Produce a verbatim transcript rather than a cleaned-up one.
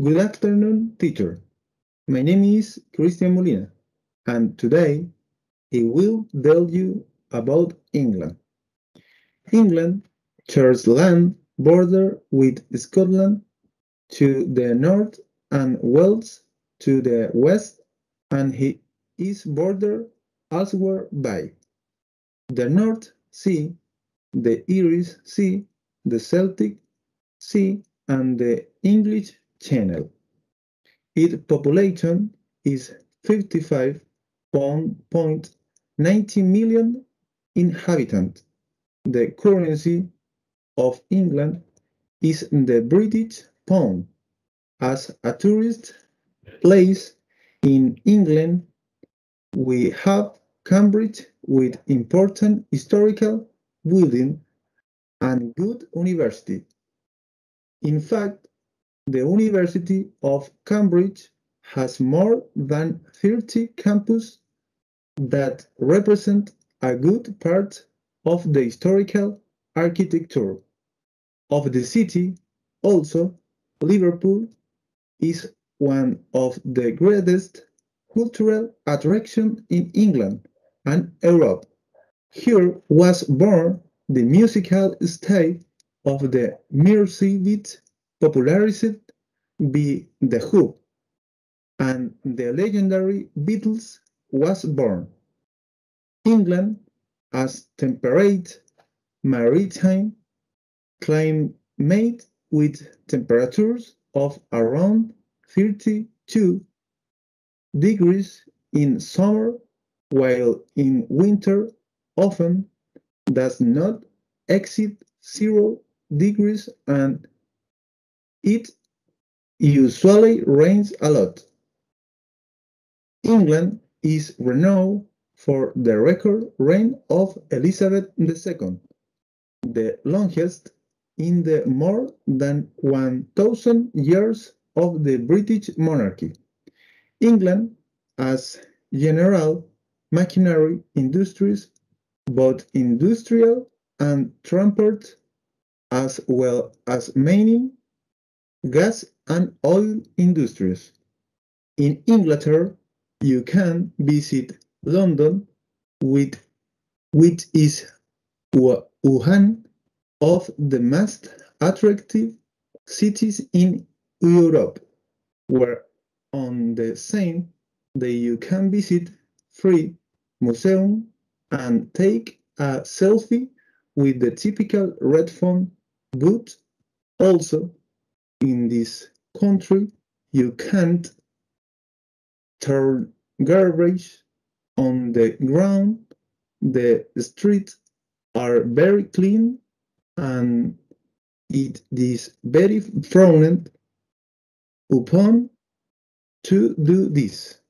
Good afternoon, teacher. My name is Cristian Molina, and today I will tell you about England. England shares land border with Scotland to the north and Wales to the west, and it is bordered elsewhere by the North Sea, the Irish Sea, the Celtic Sea, and the English Channel. Its population is fifty-five point nine zero million inhabitants. The currency of England is the British pound. As a tourist place in England, we have Cambridge with important historical buildings and good university. In fact, the University of Cambridge has more than thirty campuses that represent a good part of the historical architecture of the city. Also, Liverpool is one of the greatest cultural attractions in England and Europe. Here was born the musical style of the Merseybeat, popularized by The Who, and the legendary Beatles was born. England has temperate maritime climate with temperatures of around thirty-two degrees in summer, while in winter often does not exceed zero degrees, and it usually rains a lot. England is renowned for the record reign of Elizabeth the Second, the longest in the more than one thousand years of the British monarchy. England has general machinery industries, both industrial and transport, as well as mining, gas and oil industries. In Inglaterra, you can visit London, with, which is one of the most attractive cities in Europe, where on the same day you can visit free museum and take a selfie with the typical red phone booth. Also, in this country, you can't turn garbage on the ground. The streets are very clean, and it is very frowned upon to do this.